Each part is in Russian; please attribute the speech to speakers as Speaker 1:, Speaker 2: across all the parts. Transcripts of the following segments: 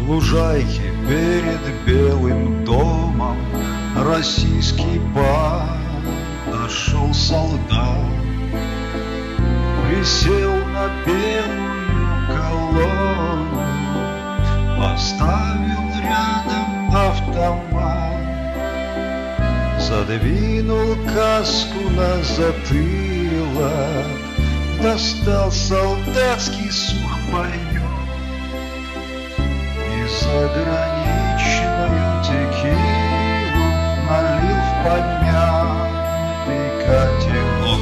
Speaker 1: лужайке перед Белым домом российский подошел солдат, присел на белую колонну, поставил рядом автомат, задвинул каску на затылок, достал солдатский сухпайок и заграничную текилу налил в помятый котелок.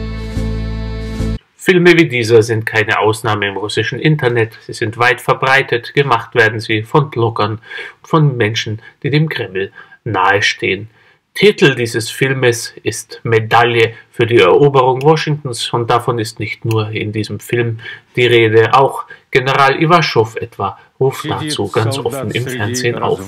Speaker 2: Filme wie dieser sind keine Ausnahme im russischen Internet. Sie sind weit verbreitet. Gemacht werden sie von Bloggern und von Menschen, die dem Kreml nahestehen. Titel dieses Filmes ist Medaille für die Eroberung Washingtons, und davon ist nicht nur in diesem Film die Rede. Auch General Iwaschow etwa ruft dazu ganz offen im Fernsehen auf.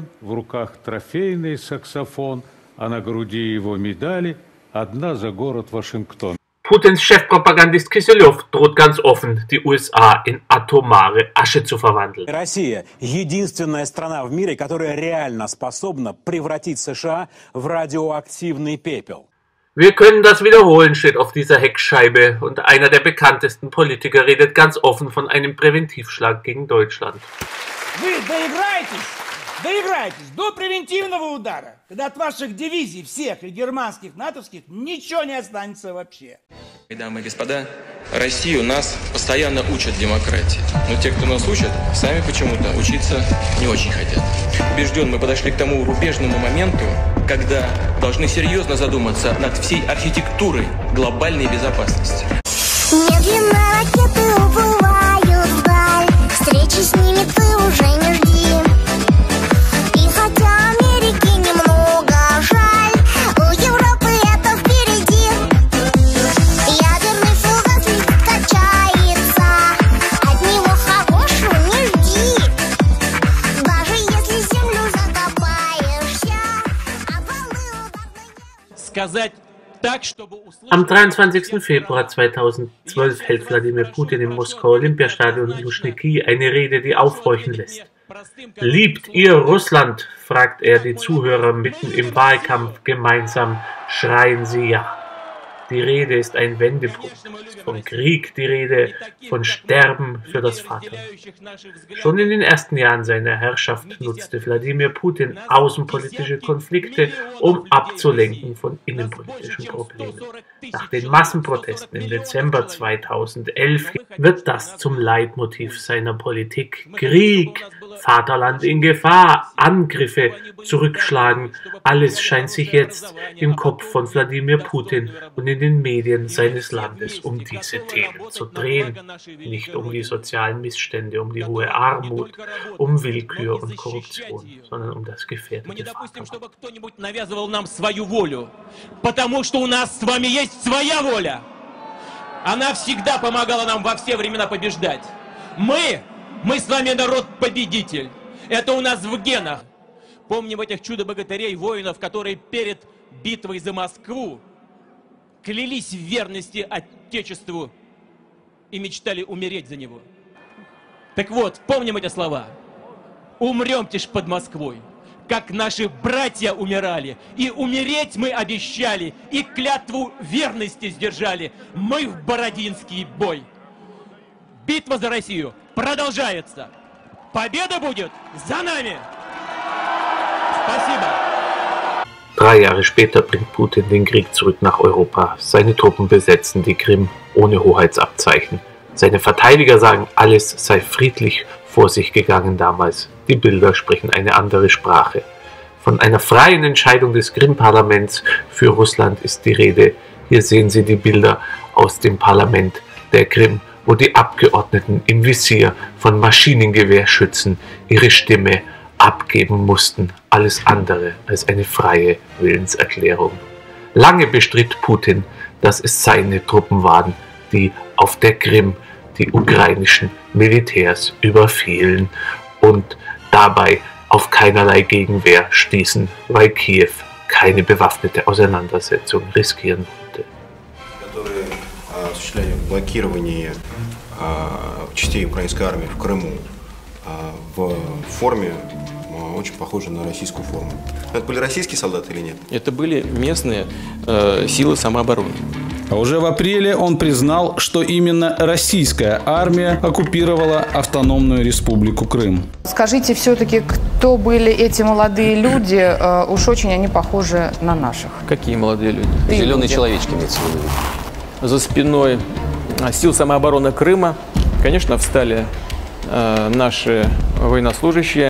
Speaker 2: Putins Chefpropagandist Kiselyov droht ganz offen, die USA in atomare Asche zu verwandeln.
Speaker 3: Россия – единственная страна в мире, которая реально способна превратить США в радиоактивный пепел.
Speaker 2: Wir können das wiederholen, steht auf dieser Heckscheibe, und einer der bekanntesten Politiker redet ganz offen von einem Präventivschlag gegen Deutschland.
Speaker 4: Вы доиграетесь до превентивного удара, когда от ваших дивизий всех и германских, натовских ничего не останется вообще.
Speaker 5: Дамы и господа, Россию нас постоянно учат демократии. Но те, кто нас учат, сами почему-то учиться не очень хотят. Убежден, мы подошли к тому рубежному моменту, когда должны серьезно задуматься над всей архитектурой глобальной безопасности.
Speaker 6: Медленно ракеты уплывают вдаль, встречи с ними ты уже не жди. И хотя Америке немного жаль, у Европы это впереди. Ядерный фугас летит, качается, от него хорошего не жди. Даже если землю закопаешься, обвалы ударные.
Speaker 3: Сказать так, чтобы
Speaker 2: Am 23. Februar 2012 hält Wladimir Putin im Moskauer Olympiastadion Luschniki eine Rede, die aufhorchen lässt. Liebt ihr Russland? Fragt er die Zuhörer mitten im Wahlkampf. Gemeinsam schreien sie ja. Die Rede ist ein Wendepunkt. Von Krieg die Rede, von Sterben für das Vaterland. Schon in den ersten Jahren seiner Herrschaft nutzte Wladimir Putin außenpolitische Konflikte, um abzulenken von innenpolitischen Problemen. Nach den Massenprotesten im Dezember 2011 wird das zum Leitmotiv seiner Politik. Krieg, Vaterland in Gefahr, Angriffe, Zurückschlagen, alles scheint sich jetzt im Kopf von Wladimir Putin und in den Medien seines Landes um diese Themen zu drehen. Nicht um die sozialen Missstände, um die hohe Armut, um Willkür und Korruption, sondern um das gefährdete Vaterland.
Speaker 3: Она всегда помогала нам во все времена побеждать. Мы с вами народ-победитель. Это у нас в генах. Помним этих чудо-богатырей, воинов, которые перед битвой за Москву клялись в верности Отечеству и мечтали умереть за него. Так вот, помним эти слова. Умремте ж под Москвой, как наши братья умирали, и умереть мы обещали, и клятву верности сдержали. Мы в Бородинский бой. Битва за Россию продолжается. Победа будет за нами. Спасибо.
Speaker 2: 3 Jahre später bringt Putin den Krieg zurück nach Europa. Seine Truppen besetzen die Krim ohne Hoheitsabzeichen. Seine Verteidiger sagen, alles sei friedlich vor sich gegangen damals. Die Bilder sprechen eine andere Sprache. Von einer freien Entscheidung des Krim-Parlaments für Russland ist die Rede. Hier sehen Sie die Bilder aus dem Parlament der Krim, wo die Abgeordneten im Visier von Maschinengewehrschützen ihre Stimme abgeben mussten. Alles andere als eine freie Willenserklärung. Lange bestritt Putin, dass es seine Truppen waren, die auf der Krim die ukrainischen Militärs überfielen und dabei auf keinerlei Gegenwehr stießen, weil Kiew keine bewaffnete Auseinandersetzung riskieren wollte.
Speaker 7: Блокирование частей украинской армии в Крыму в форме, очень похожей на российскую форму. Это были российские солдаты или нет?
Speaker 5: Это были местные силы самообороны.
Speaker 8: А уже в апреле он признал, что именно российская армия оккупировала автономную республику Крым.
Speaker 9: Скажите все-таки, кто были эти молодые люди? Уж очень они похожи на наших.
Speaker 5: Какие молодые люди?
Speaker 10: Зеленые человечки имеется в виду.
Speaker 5: За спиной сил самообороны Крыма, конечно, встали наши военнослужащие.